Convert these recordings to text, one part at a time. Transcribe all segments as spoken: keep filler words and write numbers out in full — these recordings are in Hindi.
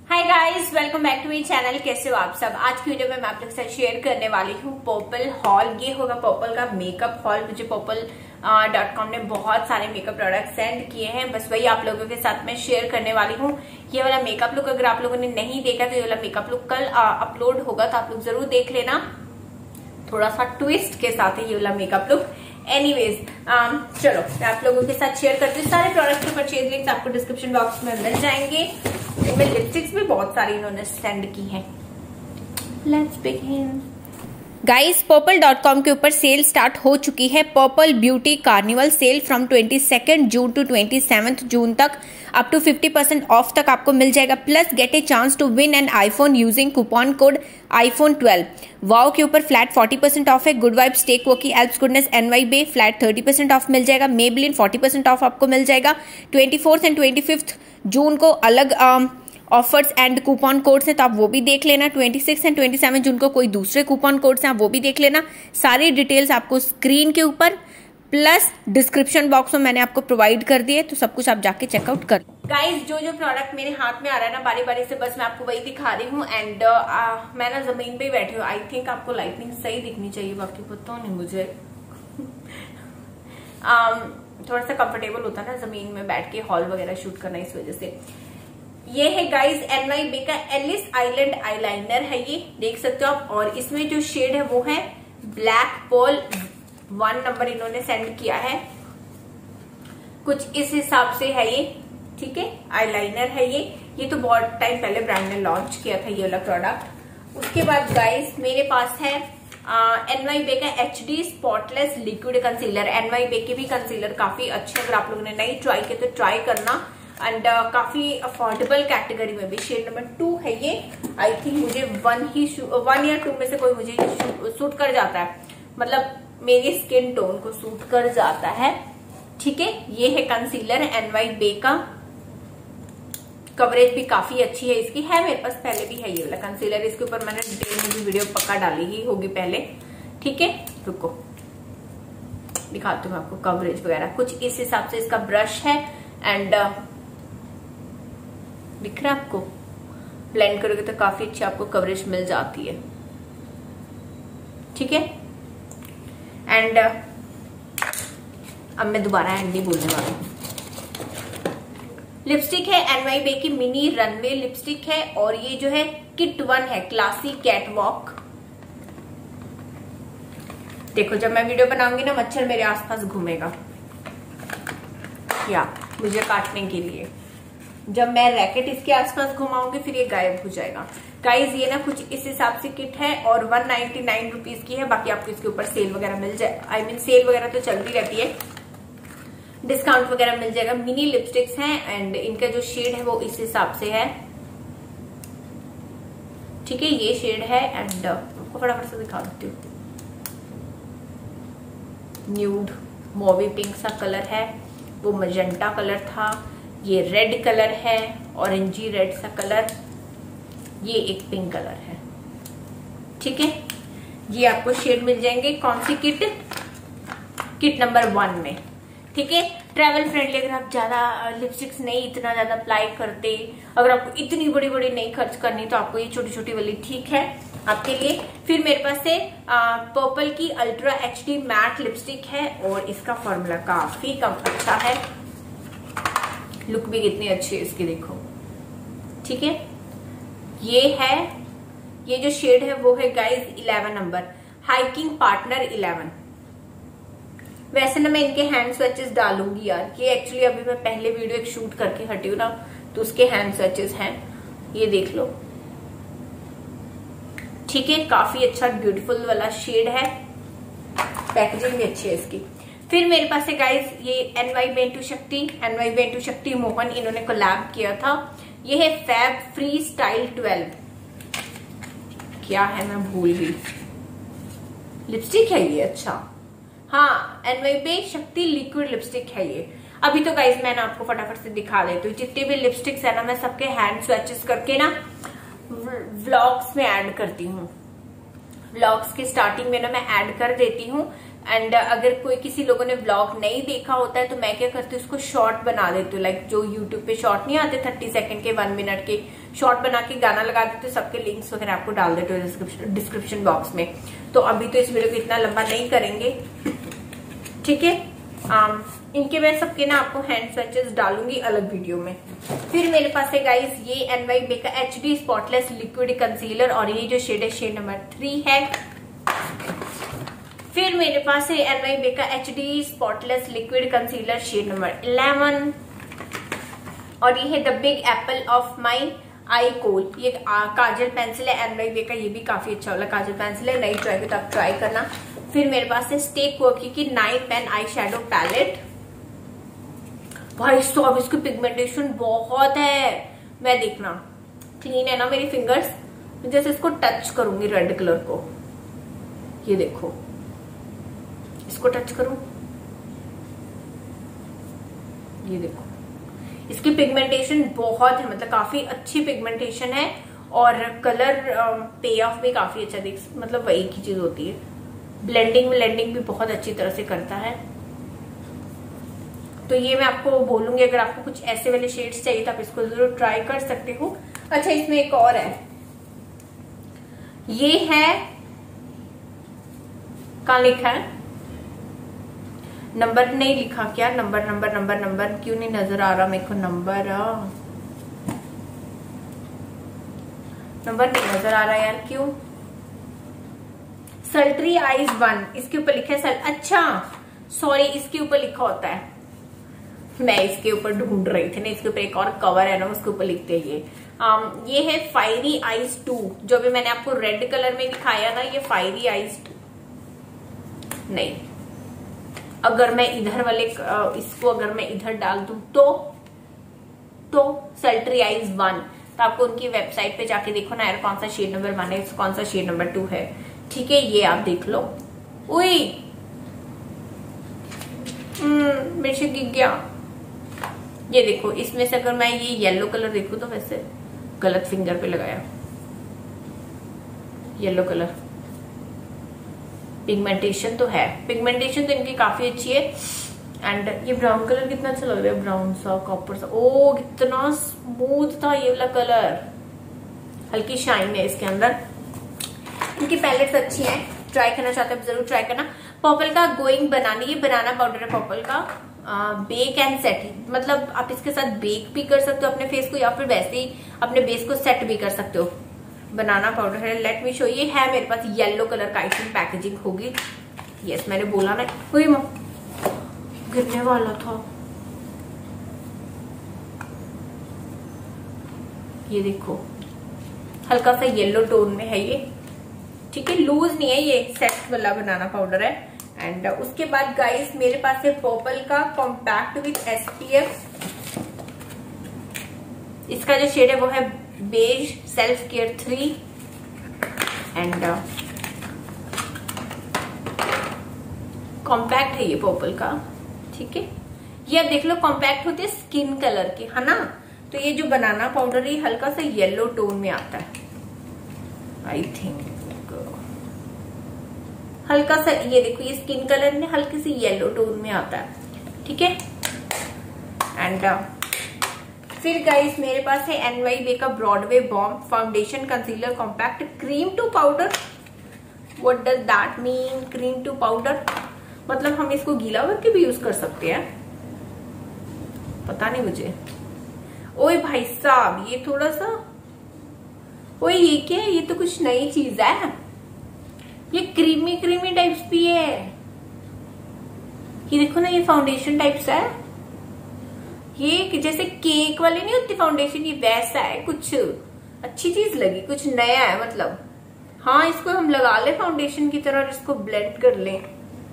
Hi guys, welcome back to my channel. कैसे हो आप सब। आज की वीडियो में मैं आप लोग के साथ शेयर करने वाली हूँ पर्पल हॉल। ये होगा पर्पल का मेकअप हॉल। मुझे पर्पल डॉट कॉम ने बहुत सारे मेकअप प्रोडक्ट सेंड किए हैं, बस वही आप लोगों के साथ मैं शेयर करने वाली हूँ। ये वाला मेकअप लुक अगर आप लोगों ने नहीं देखा तो ये वाला मेकअप लुक कल अपलोड होगा, तो आप लोग जरूर देख लेना। थोड़ा सा ट्विस्ट के साथ है ये वाला मेकअप लुक। एनीवेज um, चलो मैं आप लोगों के साथ शेयर करती हूँ। सारे प्रोडक्ट के परचेज लिंक्स आपको डिस्क्रिप्शन बॉक्स में मिल जाएंगे। इनमें लिपस्टिक्स भी बहुत सारी इन्होंने सेंड की हैं। Let's begin. Guys, purple dot com के ऊपर सेल स्टार्ट हो चुकी है। Purple beauty carnival sale from twenty second June to twenty seventh June तक up to fifty percent off तक आपको मिल जाएगा। Plus get a chance to win an iPhone using coupon code I phone twelve. Wow के ऊपर फ्लैट फोर्टी परसेंट ऑफ है। गुड वाइब्स, टेक वोकी, Alps goodness, NY bae flat thirty percent off मिल जाएगा। मेबलिन फोर्टी परसेंट ऑफ आपको मिल जाएगा। Twenty fourth and twenty fifth June को अलग ऑफर्स एंड कूपन कोड्स हैं, तो आप वो भी देख लेना। Twenty six and twenty seven June को कोई दूसरे कूपन कोड्स हैं, आप वो भी देख लेना। सारी डिटेल्स आपको स्क्रीन के ऊपर प्लस डिस्क्रिप्शन बॉक्स में मैंने आपको प्रोवाइड कर दिए, तो सब कुछ आप जाके चेकआउट कर। गाइस, जो जो प्रोडक्ट मेरे हाथ में आ रहा है ना, बारी बारी से बस मैं आपको वही दिखा रही हूँ। एंड uh, मैं ना जमीन पे ही बैठी हूँ। आई थिंक आपको लाइटनिंग सही दिखनी चाहिए, बाकी पता नहीं मुझे। um, थोड़ा सा कंफर्टेबल होता है ना जमीन में बैठ के हॉल वगैरह शूट करना, इस वजह से। ये है गाइस एनवाई बे का एलिस आइलैंड आईलाइनर है, ये देख सकते हो आप। और इसमें जो शेड है वो है ब्लैक पर्ल। वन नंबर इन्होंने सेंड किया है, कुछ इस हिसाब से है ये। ठीक है, आईलाइनर है ये। ये तो बहुत टाइम पहले ब्रांड ने लॉन्च किया था ये वाला प्रोडक्ट। उसके बाद गाइस मेरे पास है एनवाई बे का H D spotless liquid concealer. NY Bae के भी कंसीलर काफी अच्छे, अगर आप लोगों ने नहीं ट्राई किया तो ट्राई करना। एंड uh, काफी अफोर्डेबल कैटेगरी में भी। शेड नंबर टू है ये। आई थिंक मुझे वन ही वन या टू में से कोई मुझे सूट कर जाता है, मतलब मेरी स्किन टोन को सूट कर जाता है। ठीक है, ये है कंसीलर एनवाई बे का। कवरेज भी काफी अच्छी है इसकी। है मेरे पास पहले भी है ये वाला कंसीलर, इसके ऊपर मैंने डिटेल में भी वीडियो पक्का डाली ही होगी पहले। ठीक है, रुको दिखाती हूँ आपको कवरेज वगैरह। कुछ इस हिसाब से इसका ब्रश है। एंड uh, दिख रहा है आपको, ब्लेंड करोगे तो काफी अच्छी आपको कवरेज मिल जाती है। ठीक है, एंड अब मैं दोबारा एंड नहीं बोलने वाली हूँ। लिपस्टिक है एनवाई बे की मिनी रनवे लिपस्टिक है, और ये जो है किट वन है, क्लासी कैट वॉक। देखो, जब मैं वीडियो बनाऊंगी ना, मच्छर मेरे आसपास घूमेगा या मुझे काटने के लिए। जब मैं रैकेट इसके आसपास घुमाऊंगी फिर ये गायब हो जाएगा। गाइज, ये ना कुछ इस हिसाब से किट है और वन नाइनटी नाइन रुपीज की है। बाकी आपको इसके ऊपर सेल वगैरह मिल जाए, आई मीन सेल वगैरह तो चलती रहती है, डिस्काउंट वगैरह मिल जाएगा। मिनी लिपस्टिक्स हैं एंड इनका जो शेड है वो इस हिसाब से है। ठीक है, ये शेड है। एंड आपको फटाफट से दिखा देती हूँ। न्यूड मॉवी पिंक सा कलर है, वो मजेंटा कलर था। ये रेड कलर है, ऑरेंजी रेड सा कलर। ये एक पिंक कलर है। ठीक है, ये आपको शेड मिल जाएंगे। कौन सी किट? किट नंबर वन में। ठीक है, ट्रैवल फ्रेंडली। अगर आप ज्यादा लिपस्टिक्स नहीं इतना ज्यादा अप्लाई करते, अगर आपको इतनी बड़ी बड़ी नहीं खर्च करनी, तो आपको ये छोटी छोटी वाली ठीक है आपके लिए। फिर मेरे पास से पर्पल की ultra H D matte lipstick है, और इसका फॉर्मूला काफी कम अच्छा है। लुक भी कितनी अच्छी है इसकी, देखो। ठीक है, ये है, ये जो शेड है वो है guys eleven number, hiking partner eleven. वैसे ना मैं इनके हैंड स्वेचेस डालूंगी यार। ये एक्चुअली अभी मैं पहले वीडियो एक शूट करके हटी हूँ ना, तो उसके हैंड स्वेचेस हैं, ये देख लो। ठीक है, काफी अच्छा ब्यूटीफुल वाला शेड है। पैकेजिंग भी अच्छी है इसकी। फिर मेरे पास है गाइस ये एनवाई बेंटू शक्ति। एनवाई बेंटू शक्ति मोहन इन्होंने कोलैब किया था। ये है फैब फ्री स्टाइल ट्वेल्व। क्या है, मैं भूल गई। लिपस्टिक है ये, अच्छा हाँ, एनवाई बे शक्ति लिक्विड लिपस्टिक है ये। अभी तो गाइस मैं ना आपको फटाफट से दिखा देती हूँ। जितने भी लिपस्टिक्स है ना, मैं सबके हैंड स्वेचेस करके ना व्लॉग्स में ऐड करती हूँ। व्लॉग्स के स्टार्टिंग में ना मैं ऐड कर देती हूँ। एंड uh, अगर कोई किसी लोगों ने व्लॉग नहीं देखा होता है तो मैं क्या करती हूँ, उसको शॉर्ट बना देती हूँ। लाइक जो यूट्यूब पे शॉर्ट नहीं आते थर्टी सेकंड के, वन मिनट के, शॉर्ट बना के गाना लगा देते हो, सबके लिंक्स वगैरह आपको डाल देते हो डिस्क्रिप्शन बॉक्स में। तो अभी तो इस वीडियो को इतना लंबा नहीं करेंगे, ठीक है। um, इनके मैं सबके ना आपको हैंड स्वेचेस डालूंगी अलग वीडियो में। फिर मेरे पास है गाइस ये एन वाई बे का H D spotless liquid concealer, और ये जो शेड है शेड नंबर थ्री है। फिर मेरे पास है एन वाई बे का H D spotless liquid concealer shade number eleven, और ये है the big apple of my eye kohl. ये आ, काजल पेंसिल है एन वाई बे का, ये भी काफी अच्छा वाला काजल पेंसिल है, नई ट्राई तो आप ट्राई करना। फिर मेरे पास है स्टेक वर्की की nine pan eyeshadow palette. भाई साहब इसकी पिगमेंटेशन बहुत है, मैं देखना क्लीन है ना मेरी फिंगर्स, जैसे इसको टच करूंगी रेड कलर को, ये देखो इसको टच करूं, ये देखो इसकी पिगमेंटेशन बहुत है, मतलब काफी अच्छी पिगमेंटेशन है, और कलर पे ऑफ भी काफी अच्छा दिख, मतलब वही की चीज होती है। ब्लेंडिंग ब्लेंडिंग भी बहुत अच्छी तरह से करता है। तो ये मैं आपको बोलूंगी, अगर आपको कुछ ऐसे वाले शेड्स चाहिए तो आप इसको जरूर ट्राई कर सकते हो। अच्छा इसमें एक और है, ये है कहाँ लिखा है, नंबर नहीं लिखा क्या, नंबर नंबर नंबर नंबर क्यों नहीं नजर आ रहा मेरे को, नंबर नंबर नहीं नजर आ रहा यार, क्यों। सल्ट्री आइज वन, इसके ऊपर लिखा है सल, अच्छा सॉरी इसके ऊपर लिखा होता है, मैं इसके ऊपर ढूंढ रही थी ना, इसके ऊपर एक और कवर है ना उसके ऊपर लिखते हैं ये। um, ये है फायरी आइज टू, जो भी मैंने आपको रेड कलर में दिखाया ना, ये फायरी आइज टू नहीं, अगर मैं इधर वाले इसको अगर मैं इधर डाल दूं तो तो सल्ट्री आइज वन, तो आपको उनकी वेबसाइट पे जाके देखो ना यार कौन सा शेड नंबर वन है, कौन सा शेड नंबर टू है, ठीक है। ये आप देख लो। उई हम्म मेरे से गिर गया, ये देखो इसमें से अगर मैं ये येलो कलर देखूं तो वैसे गलत फिंगर पे लगाया, येलो कलर पिगमेंटेशन तो है, पिगमेंटेशन तो इनकी काफी अच्छी है। एंड ये ब्राउन कलर कितना अच्छा लग रहा है, ब्राउन सा कॉपर सा, ओ कितना स्मूथ था ये वाला कलर, हल्की शाइन है इसके अंदर। इनकी पैलेट्स अच्छी हैं, ट्राई करना चाहते हैं जरूर ट्राई करना। पर्पल का गोइंग बनाना, ये बनाना पाउडर है पर्पल का, बेक एंड सेट, मतलब आप इसके साथ बेक भी कर सकते हो अपने फेस को, या फिर वैसे ही अपने बेस को सेट भी कर सकते हो। बनाना पाउडर है, लेट मी शो, ये है मेरे पास येलो कलर का, आई थिंक पैकेजिंग होगी, यस मैंने बोला ना, हुई गिरने वाला था। ये देखो हल्का सा येलो टोन में है ये, ठीक है, लूज नहीं है, ये सेट वाला बनाना पाउडर है। एंड उसके बाद गाइस मेरे पास है पर्पल का कॉम्पैक्ट विद एसपीएफ, इसका जो शेड है वो है beige self care three. And compact है ये पर्पल का, ठीक है। ये आप देख लो कॉम्पैक्ट होते हैं स्किन कलर के, है ना। तो ये जो बनाना पाउडर है हल्का सा येलो टोन में आता है, आई थिंक हल्का सा, ये देखो ये स्किन कलर में हल्की सी येलो टोन में आता है, ठीक है। एंड फिर गाइस मेरे पास है एन वाई बे का Broadway balm foundation concealer compact cream to powder. What does that mean, cream to powder मतलब हम इसको गीला करके भी यूज कर सकते हैं, पता नहीं मुझे। ओए भाई साहब ये थोड़ा सा, ओए ये क्या है, ये तो कुछ नई चीज है, ये क्रीमी क्रीमी टाइप्स भी है, ये देखो ना ये फाउंडेशन टाइप्स है, ये जैसे केक वाले नहीं होती फाउंडेशन, ये वैसा है, कुछ अच्छी चीज लगी, कुछ नया है मतलब। हाँ इसको हम लगा ले फाउंडेशन की तरह और इसको ब्लेंड कर लें,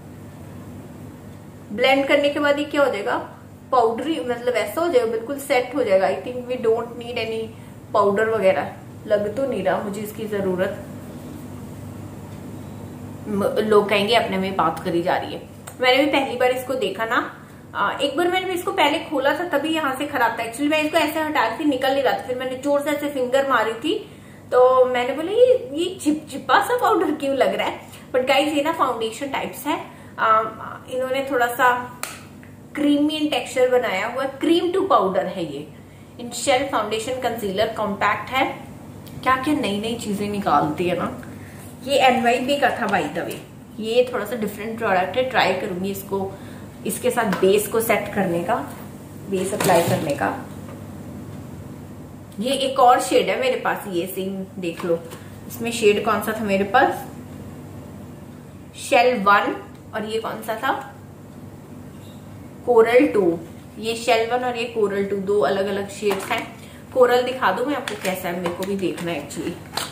ब्लेंड करने के बाद ये क्या हो जाएगा, पाउडरी, मतलब ऐसा हो जाएगा, बिल्कुल सेट हो जाएगा। I think we don't need any powder वगैरह, लग तो नहीं रहा मुझे इसकी जरूरत। लोग कहेंगे अपने में बात करी जा रही है। मैंने भी पहली बार इसको देखा ना, एक बार मैंने इसको पहले खोला था तभी यहाँ से खराब था। एक्चुअली मैं इसको ऐसे हटा रही थी, निकल नहीं रहा था, फिर मैंने जोर से ऐसे फिंगर मारी थी तो मैंने बोला ये ये चिपचिपा सा पाउडर क्यों लग रहा है। बट गाइस ये ना फाउंडेशन टाइप्स है, आ, इन्होंने थोड़ा सा क्रीमी टेक्सचर बनाया हुआ, क्रीम टू पाउडर है ये। शेल फाउंडेशन कंसीलर कॉम्पैक्ट है। क्या क्या नई नई चीजें निकालती है ना। ये एनवाईबी का था बाय द वे। ये थोड़ा सा डिफरेंट प्रोडक्ट है, ट्राई करूंगी इसको, इसके साथ बेस को सेट करने का, बेस अप्लाई करने का। ये एक और शेड है मेरे पास, ये सेम देख लो। इसमें शेड कौन सा था मेरे पास, शेल वन, और ये कौन सा था, कोरल टू। ये शेल वन और ये कोरल टू, दो अलग अलग शेड्स हैं। कोरल दिखा दूं मैं आपको कैसा है, मेरे को भी देखना है एक्चुअली।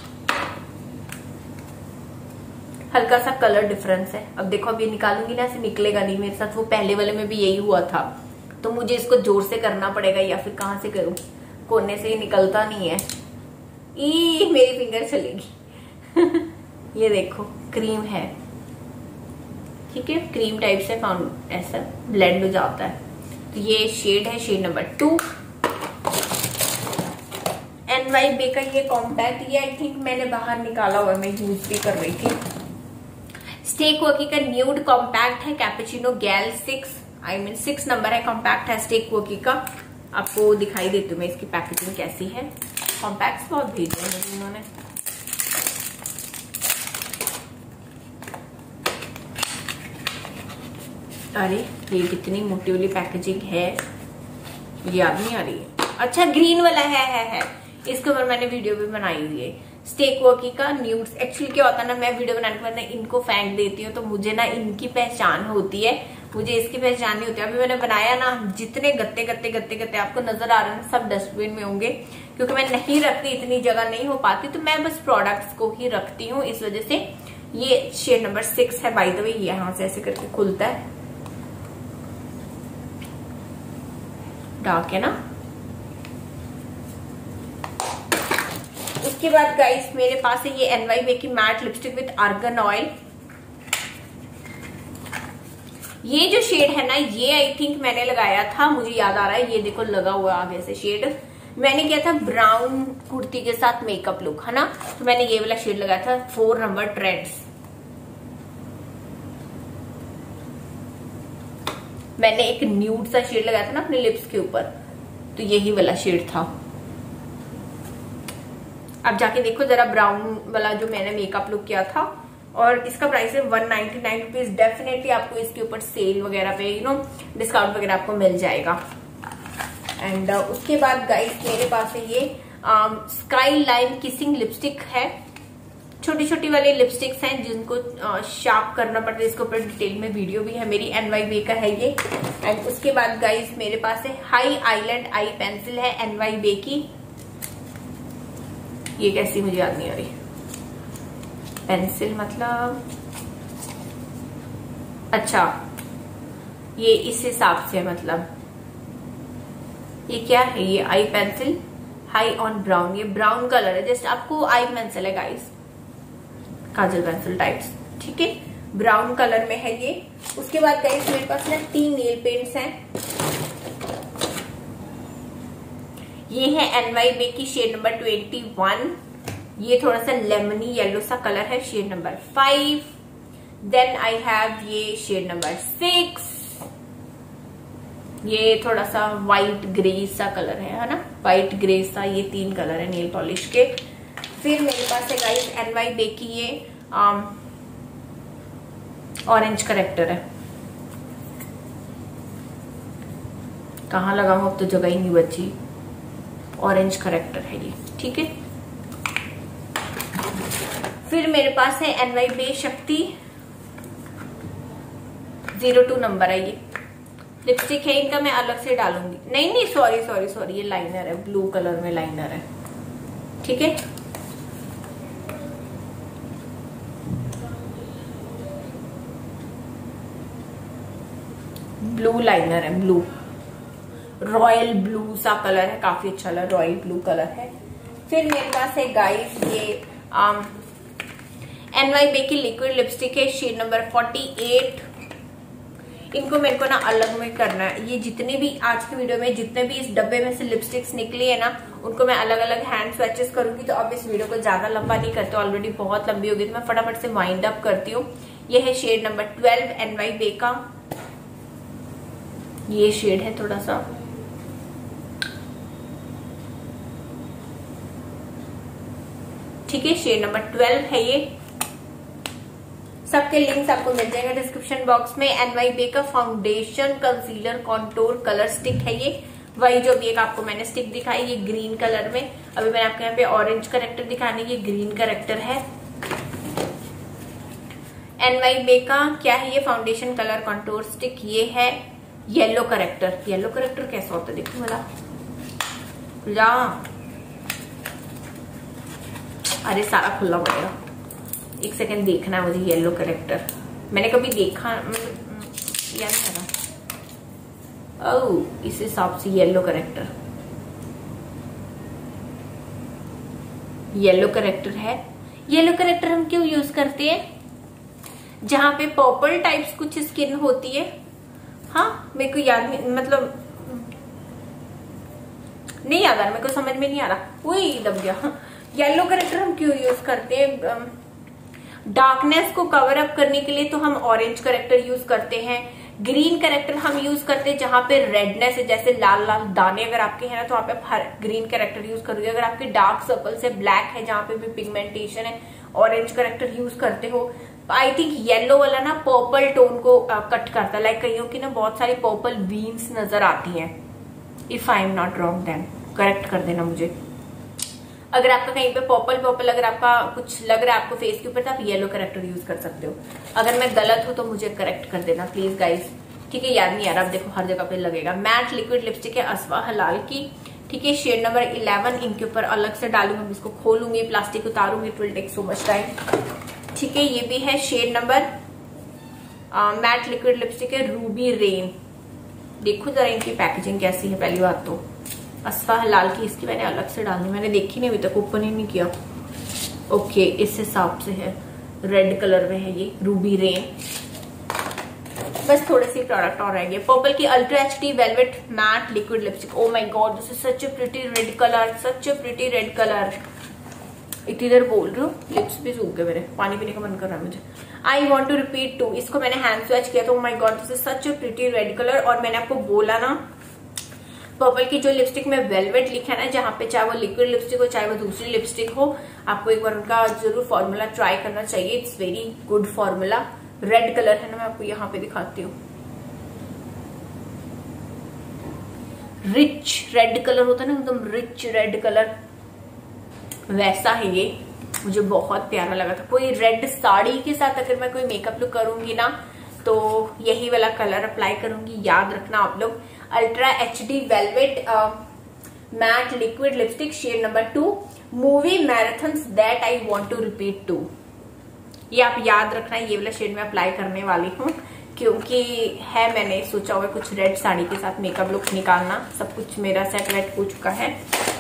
हल्का सा कलर डिफरेंस है। अब देखो, अब ये निकालूंगी ना, ऐसे निकलेगा नहीं मेरे साथ। वो पहले वाले में भी यही हुआ था, तो मुझे इसको जोर से करना पड़ेगा, या फिर कहां से करूं, कोने से ही निकलता नहीं है। ई मेरी फिंगर चलेगी। ये देखो क्रीम है, ठीक है, क्रीम टाइप से फाउंड ऐसा ब्लेंड हो जाता है। तो ये शेड है, शेड नंबर टू। एनवाईबी का ये कॉम्पैक्ट, ये आई थिंक मैंने बाहर निकाला हुआ, मैं यूज भी कर रही थी। स्टेक वर्की का न्यूड कॉम्पैक्ट है, cappuccino gal six, I mean six number है, कॉम्पैक्ट है स्टेक वर्की का। आपको दिखाई देती हूँ मैं इसकी पैकेजिंग कैसी है। कॉम्पैक्ट्स बहुत भेजे हैं मुझे इन्होंने। अरे ये कितनी मोटी वाली पैकेजिंग है, याद नहीं आ रही है। अच्छा ग्रीन वाला है है है इसके ऊपर मैंने वीडियो भी बनाई हुई है। स्टेक वर्की का न्यूड्स। एक्चुअली क्या होता है ना, मैं वीडियो बनाने के बाद इनको फेंक देती हूँ, तो मुझे ना इनकी पहचान होती है, मुझे इसकी पहचान नहीं होती। अभी मैंने बनाया ना, जितने गत्ते गत्ते गत्ते गत्ते आपको नजर आ रहे हैं सब डस्टबिन में होंगे, क्योंकि मैं नहीं रखती, इतनी जगह नहीं हो पाती, तो मैं बस प्रोडक्ट्स को ही रखती हूँ, इस वजह से। ये शेड नंबर सिक्स है बाय द वे, यहाँ से ऐसे करके खुलता है, डार्क है ना। उसके बाद गाइस मेरे पास है ये एनवाईबी की matte lipstick with argan oil. ये जो शेड है ना, ये आई थिंक मैंने लगाया था, मुझे याद आ रहा है, ये देखो लगा हुआ आगे से शेड। मैंने किया था ब्राउन कुर्ती के साथ मेकअप लुक, है ना, तो मैंने ये वाला शेड लगाया था, फोर नंबर ट्रेंड्स। मैंने एक न्यूड सा शेड लगाया था ना अपने लिप्स के ऊपर, तो यही वाला शेड था। अब जाके देखो जरा ब्राउन वाला जो मैंने मेकअप लुक किया था, और इसका प्राइस है one ninety nine rupees. Definitely आपको इसके ऊपर सेल वगैरह पे यू नो डिस्काउंट वगैरह आपको मिल जाएगा। एंड uh, उसके बाद गाइस मेरे पास है ये स्काई लाइन किसिंग लिपस्टिक है। छोटी छोटी वाली लिपस्टिक्स हैं जिनको शार्प uh, करना पड़ता है, इसके ऊपर डिटेल में वीडियो भी है मेरी, एनवाईबी का है ये। एंड उसके बाद गाइस मेरे पास है हाई आईलैंड आई पेंसिल है एनवाईबी की। ये कैसी मुझे याद नहीं आ रही, पेंसिल मतलब, अच्छा ये इस हिसाब से, मतलब ये क्या है, ये eye pencil high on brown, ये ब्राउन कलर है, जस्ट आपको आई पेंसिल है गाइस, काजल पेंसिल टाइप्स, ठीक है, ब्राउन कलर में है ये। उसके बाद गाइस मेरे पास ना तीन नेल पेंट्स हैं। ये है एनवाईबी की शेड नंबर ट्वेंटी वन। ये थोड़ा सा लेमनी येलो सा कलर है, shade number five. Then I have ये शेड नंबर सिक्स, ये थोड़ा सा व्हाइट ग्रे सा कलर है है ना, व्हाइट ग्रे सा, ये तीन कलर है नेल पॉलिश के। फिर मेरे पास है गाइस एनवाईबी की ये ऑरेंज करेक्टर है, कहाँ लगाऊं अब तो जगह ही नहीं बची, ऑरेंज करेक्टर है ये, ठीक है। फिर मेरे पास है एनवाईबी शक्ति जीरो टू नंबर है, ये लिपस्टिक है, इनका मैं अलग से डालूंगी, नहीं नहीं सॉरी सॉरी सॉरी ये लाइनर है, ब्लू कलर में लाइनर है, ठीक है। ब्लू लाइनर है, ब्लू रॉयल ब्लू सा कलर है, काफी अच्छा लग, रॉयल ब्लू कलर है। फिर मेरे पास है गाइस ये एनवाईबी की लिक्विड लिपस्टिक है, शेड नंबर फोर्टी एट। इनको मेरे को ना अलग में करना है, ये जितने भी आज की वीडियो में जितने भी इस डब्बे में से लिपस्टिक्स निकली है ना, उनको मैं अलग अलग हैंड स्वैचेस करूंगी। तो अब इस वीडियो को ज्यादा लंबा नहीं करते, ऑलरेडी बहुत लंबी हो गई, तो मैं फटाफट से वाइंड अप करती हूँ। ये है शेड नंबर ट्वेल्व एनवाईबी का, ये शेड है थोड़ा सा ठीक है, शेड नंबर ट्वेल्व है ये। सबके लिंक्स आपको मिल जाएगा डिस्क्रिप्शन बॉक्स में। एनवाई बे का foundation concealer contour colour stick है ये, वही जो भी एक आपको मैंने स्टिक दिखाई, ये ग्रीन कलर में। अभी मैंने आपको यहाँ पे ऑरेंज करेक्टर दिखाने, ये ग्रीन करेक्टर है। एनवाई बे का क्या है ये, फाउंडेशन कलर कॉन्टोर स्टिक, ये है येलो करेक्टर। येलो करेक्टर कैसा होता है देखो मला, खुला, अरे सारा खुला पड़ेगा, एक सेकंड देखना है मुझे। येलो करेक्टर मैंने कभी देखा याद नहीं आ रहा। ओह, इस हिसाब से येलो करेक्टर, येलो करेक्टर है। येलो करेक्टर हम क्यों यूज करते हैं, जहां पे पर्पल टाइप्स कुछ स्किन होती है। हाँ, मेरे को याद नहीं, मतलब नहीं याद आ रहा, मेरे को समझ में नहीं आ रहा, वही दब गया। येलो करेक्टर हम क्यों यूज करते हैं, डार्कनेस को कवर अप करने के लिए तो हम ऑरेंज करेक्टर यूज करते हैं। ग्रीन करेक्टर हम यूज करते हैं जहां पे रेडनेस है, जैसे लाल लाल दाने अगर आपके हैं ना तो आप ग्रीन करेक्टर यूज करोगे। अगर आपके डार्क सर्कल से ब्लैक है, जहां पे भी पिगमेंटेशन है, ऑरेंज करेक्टर यूज करते हो। आई थिंक येलो वाला ना पर्पल टोन को कट करता है, लाइक कईयों की ना बहुत सारी पर्पल वीन्स नजर आती हैं। If I am not wrong then correct कर देना मुझे। अगर आपका कहीं पे पर्पल पर्पल अगर आपका कुछ लग रहा है आपको फेस के ऊपर, तो आप येलो करेक्टर यूज कर सकते हो। अगर मैं गलत हूं तो मुझे करेक्ट कर देना प्लीज गाइस, ठीक है। याद नहीं आ रहा, अब देखो हर जगह पे लगेगा। मैट लिक्विड लिपस्टिक है अस्वा हलाल की, ठीक है, शेड नंबर इलेवन। इनके ऊपर अलग से डालूंगी, इसको खोलूंगी, प्लास्टिक उतारूंगी, it will take so much time, ठीक है। ये भी है shade number matte liquid lipstick है रूबी रेन। देखो जरा इनकी पैकेजिंग कैसी है, पहली बात तो अस्फा हलाल की, इसकी मैंने अलग से डालनी, मैंने देखी नहीं अभी तक, ओपन ही नहीं किया। ओके, इस हिसाब से है, रेड कलर में है ये रूबी रेन। बस थोड़े से प्रोडक्ट और रहेंगे। पर्पल की ultra H D velvet matte liquid lipstick, oh my God, this is such a pretty red colour, such a pretty red colour. इतनी देर बोल रही हूँ, लिप्स भी सूख गए मेरे, पानी पीने का मन कर रहा है मुझे। I want to repeat too, इसको मैंने हैंड स्वैच किया, तो my God this is such a pretty red colour. और मैंने आपको बोला ना, पर्पल की जो लिपस्टिक में वेलवेट लिखा है ना, जहां पे चाहे वो लिक्विड लिपस्टिक हो चाहे वो दूसरी लिपस्टिक हो, आपको एक बार उनका जरूर फॉर्मूला ट्राई करना चाहिए। It's very good formula. Red colour है ना, मैं आपको यहाँ पे दिखाती हूँ, रिच रेड कलर होता है ना, एकदम रिच रेड कलर, वैसा है ये। मुझे बहुत प्यारा लगा था। कोई रेड साड़ी के साथ अगर मैं कोई मेकअप लुक करूंगी ना, तो यही वाला कलर अप्लाई करूंगी, याद रखना आप लोग। Ultra H D velvet matte liquid lipstick, shade number two, movie marathons that I want to repeat too. ये आप याद रखना, ये वाला शेड में अप्लाई करने वाली हूँ, क्योंकि है मैंने सोचा हुआ कुछ रेड साड़ी के साथ मेकअप लुक निकालना। सब कुछ मेरा सेट वेट हो चुका है।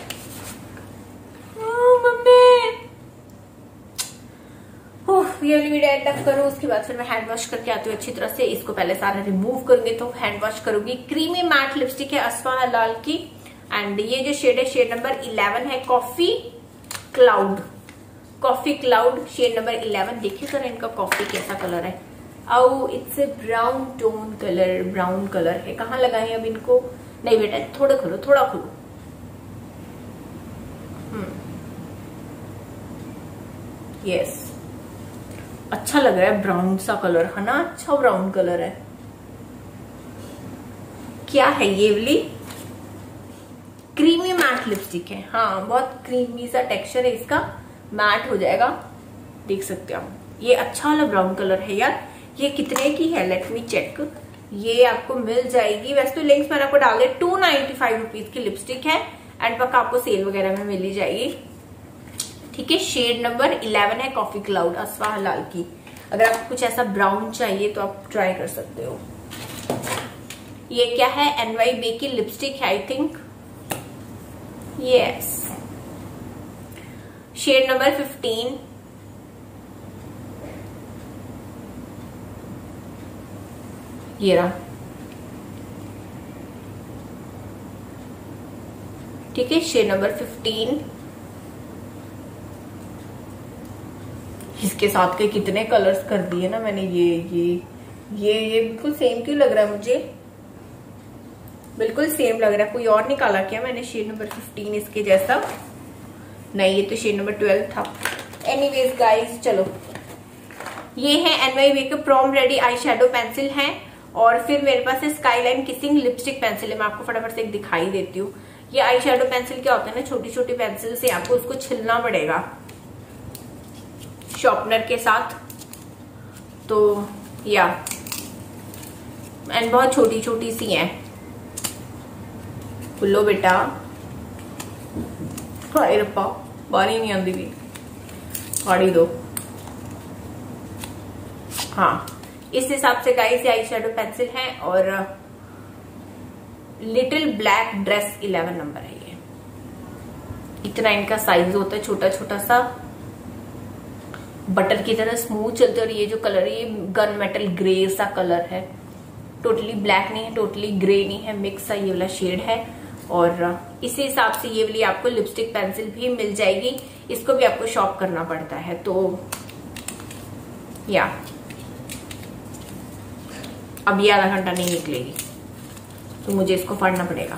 ये वाली वीडियो एंड अप करूँ, उसके बाद फिर मैं हैंड वॉश करके आती हूँ अच्छी तरह से। इसको पहले सारा रिमूव करूंगी तो हैंड वॉश करूंगी। क्रीमी मैट लिपस्टिक है अस्फा हलाल की, एंड ये जो शेड है शेड नंबर इलेवन है, coffee cloud, coffee cloud shade number eleven. देखिए जरा इनका कॉफी कैसा कलर है। आओ, it's a brown tone colour, brown colour है। कहाँ लगाए अब इनको, नहीं बेटा थोड़ा खोलो, थोड़ा खोलो। यस, अच्छा लग रहा है, ब्राउन सा कलर है ना, अच्छा ब्राउन कलर है। क्या है ये वाली, क्रीमी मैट लिपस्टिक है। हाँ, बहुत क्रीमी सा टेक्सचर है इसका, मैट हो जाएगा, देख सकते हो आप। ये अच्छा वाला ब्राउन कलर है यार। ये कितने की है, लेट मी चेक। ये आपको मिल जाएगी, वैसे तो लिंक्स मैंने आपको डाल दिया, टू नाइनटी फाइव रुपीज की लिपस्टिक है, एंड पक्का आपको सेल वगैरह में मिल ही जाएगी, ठीक है। शेड नंबर इलेवन है, कॉफी क्लाउड अस्फा हलाल की। अगर आपको कुछ ऐसा ब्राउन चाहिए तो आप ट्राई कर सकते हो। ये क्या है, एनवाई बे की लिपस्टिक है I think, yes, shade number fifteen. ये रहा, ठीक है, शेड नंबर फिफ्टीन। इसके साथ के कितने कलर्स कर दिए ना मैंने, ये ये ये ये बिल्कुल सेम क्यों लग रहा है मुझे, बिल्कुल सेम लग रहा है। कोई और निकाला क्या मैंने शेड नंबर फिफ्टीन इसके जैसा, नहीं, ये तो शेड नंबर ट्वेल्व था। एनीवेज गाइस, चलो ये है एन वाई बी के prom ready eye shadow pencil है। और फिर मेरे पास है स्काईलाइन किसिंग लिपस्टिक पेंसिल है। मैं आपको फटाफट से एक दिखाई देती हूँ। ये आई शेडो पेंसिल क्या होता है ना, छोटी छोटी पेंसिल से आपको उसको छिलना पड़ेगा शॉर्पनर के साथ। तो या एंड बहुत छोटी छोटी सी हैं। खुलो बेटा, हाय रप्पा, बारी नहीं आती भी, फाड़ी दो। हाँ, इस हिसाब से गाइस ये आई शेडो पेंसिल है। और little black dress eleven number है ये। इतना इनका साइज होता है, छोटा छोटा सा, बटर की तरह स्मूथ चलते। और ये जो कलर है ये गन मेटल ग्रे सा कलर है, टोटली ब्लैक नहीं है, टोटली ग्रे नहीं है, मिक्स सा ये वाला शेड है। और इसी हिसाब से ये वाली आपको लिपस्टिक पेंसिल भी मिल जाएगी। इसको भी आपको शॉप करना पड़ता है। तो या अब ये आधा घंटा नहीं निकलेगी, तो मुझे इसको फाड़ना पड़ेगा।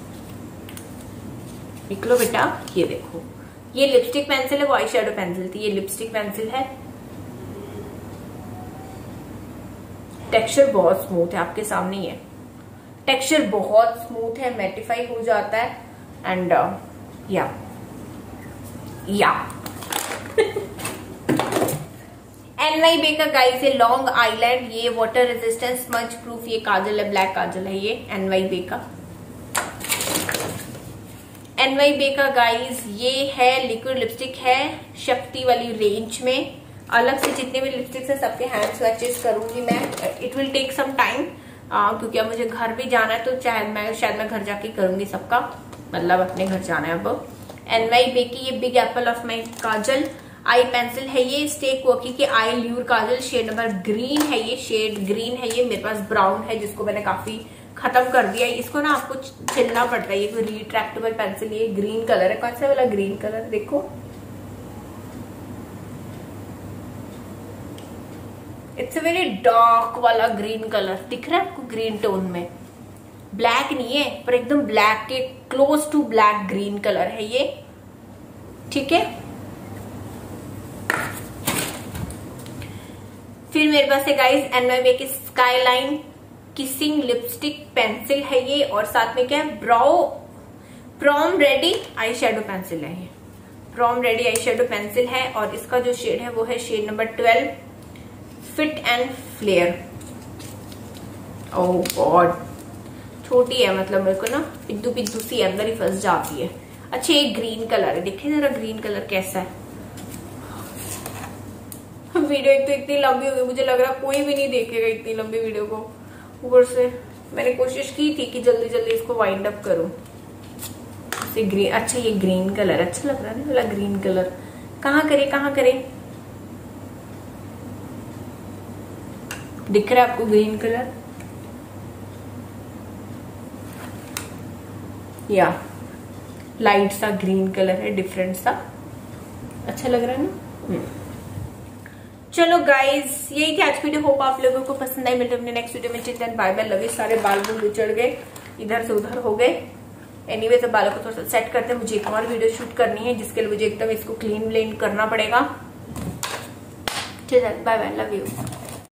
निकलो बेटा, ये देखो, ये लिपस्टिक पेंसिल है, वो आई शेडो पेंसिल थी, ये लिपस्टिक पेंसिल है। टेक्सचर बहुत स्मूथ है, आपके सामने ही है। टेक्सचर बहुत स्मूथ है, मैटिफाई हो जाता है। एंड या या एन वाई बी का गाइस है लॉन्ग आईलैंड। ये वाटर रेजिस्टेंस स्मज प्रूफ ये काजल है, ब्लैक काजल है ये एन वाई बी का। एन वाई बी का गाइस ये है लिक्विड लिपस्टिक है, शक्ति वाली रेंज में। अलग से जितने भी लिपस्टिक्स है सबके हैंड स्वैचेस करूंगी मैं। It will take some time, क्योंकि अब मुझे घर भी जाना है, तो चाहे मैं शायद मैं घर जाके करूंगी सबका, मतलब अपने घर जाना है अब। एन वाई बी की ये बिग एप्पल ऑफ माई काजल आई पेंसिल है ये, स्टेक वर्की की आई ल्यूर काजल, शेड नंबर ग्रीन है ये, शेड ग्रीन है ये। मेरे पास ब्राउन है जिसको मैंने काफी खत्म कर दिया है। इसको ना आपको छिलना पड़ता है, ये कोई रिट्रैक्टेबल पेंसिल। ये ग्रीन कलर है, कौन सा वाला ग्रीन कलर देखो, इट्स अ वेरी डार्क वाला ग्रीन कलर, दिख रहा है आपको, ग्रीन टोन में। ब्लैक नहीं है पर एकदम ब्लैक के close to black green colour है ये, ठीक है। फिर मेरे पास है गाइस एन वाई बी की स्काईलाइन किसिंग लिपस्टिक पेंसिल है ये। और साथ में क्या है, brow prom ready eye shadow pencil है ये, prom ready eye shadow pencil है। और इसका जो शेड है वो है shade number twelve, fit and flare. Oh God, छोटी है, मतलब मेरे को ना पिद्दू पिद्दू सी अंदर ही फंस जाती है। अच्छा, ये ग्रीन कलर है, देखिए जरा ग्रीन कलर कैसा है। वीडियो एक तो इतनी लंबी हो गई, मुझे लग रहा कोई भी नहीं देखेगा इतनी लंबी वीडियो को। ऊपर से मैंने कोशिश की थी कि जल्दी जल्दी इसको वाइंड अप करूं। से ग्रीन, अच्छा ये ग्रीन कलर अच्छा लग रहा है ना, वाला ग्रीन कलर। कहाँ करे कहाँ करे, दिख रहा है आपको ग्रीन कलर? या लाइट सा ग्रीन कलर है, डिफरेंट सा, अच्छा लग रहा है ना। चलो गाइज, यही थी आज की वीडियो। होप आप लोगों को पसंद आई। मिलते अपने नेक्स्ट वीडियो में। चिंतन बाय बाय, लव यू। सारे बाल बुल उचड़ गए, इधर से उधर हो गए। एनीवे सब बालों को थोड़ा सा सेट करते हैं। मुझे एक और वीडियो शूट करनी है जिसके लिए मुझे एकदम इसको क्लीन ब्लेंड करना पड़ेगा। चिंतन बाय बाय, लव यू।